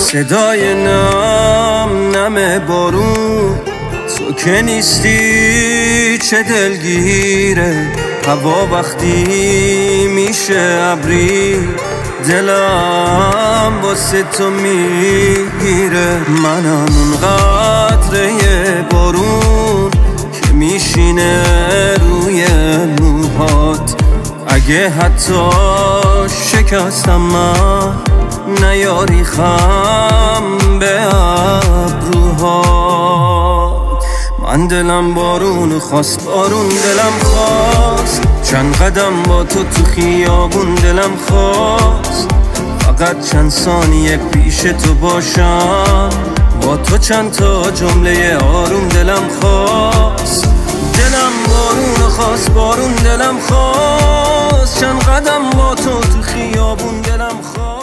صدای نم بارون، تو که نیستی چه دلگیره. هوا وقتی میشه ابری، دلم واسه تو میگیره. منم اون قطره بارون که میشینه روی موهات. اگه حتی شکستم من، نیاری خم به ابروهات. من دلم بارون خواست، بارون دلم خواست. چند قدم با تو خیابون دلم خواست. فقط چند ثانیه پیش تو باشم، با تو چند تا جمله آروم دلم خواست. دلم بارون خواست، بارون دلم خواست. چند قدم با تو خیابون دلم خواست.